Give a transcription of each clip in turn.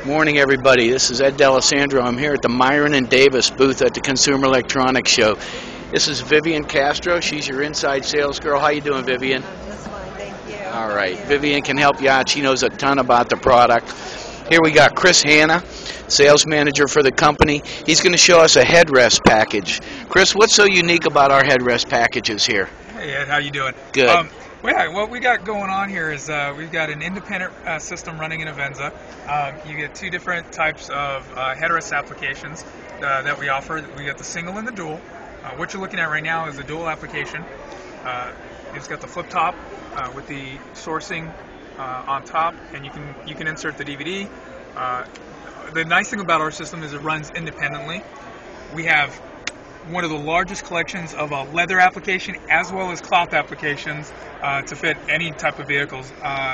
Morning, everybody. This is Ed D'Alessandro. I'm here at the Myron and Davis booth at the Consumer Electronics Show. This is Vivian Castro. She's your inside sales girl. How you doing, Vivian? Just fine, thank you. All right. Vivian can help you out. She knows a ton about the product. Here we got Chris Hanna, sales manager for the company. He's going to show us a headrest package. Chris, what's so unique about our headrest packages here? Hey Ed, how you doing? Good. What we got going on here is we've got an independent system running in Avenza. You get two different types of headrest applications that we offer. We got the single and the dual. What you're looking at right now is the dual application. It's got the flip top with the sourcing on top, and you can insert the DVD. The nice thing about our system is it runs independently. We have one of the largest collections of a leather application as well as cloth applications to fit any type of vehicles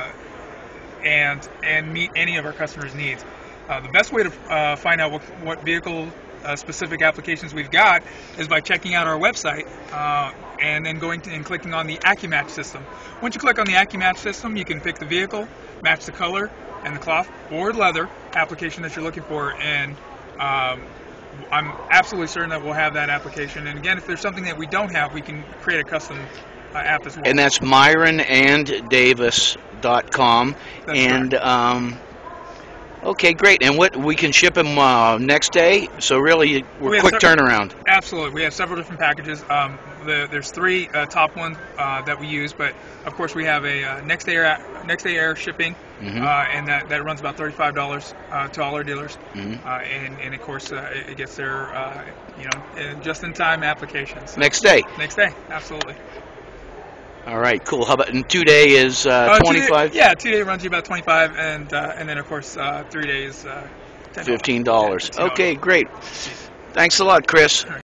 and meet any of our customers' needs. The best way to find out what vehicle specific applications we've got is by checking out our website and then going to and clicking on the AccuMatch system. Once you click on the AccuMatch system, you can pick the vehicle, match the color and the cloth or leather application that you're looking for, and I'm absolutely certain that we'll have that application. And again, if there's something that we don't have, we can create a custom app as well. And that's myronanddavis.com. And okay, great. And what we can ship them next day? So really, we're quick turnaround. Absolutely, we have several different packages. There's three top ones that we use, but of course we have a next day air shipping, and that runs about $35 to all our dealers. And of course it gets there, just in time applications. So Next day. Next day, absolutely. All right, cool. How about, and 2 day is 25? Yeah, 2 day runs you about 25, and then of course 3 days, $15. $15. Okay, great. Thanks a lot, Chris.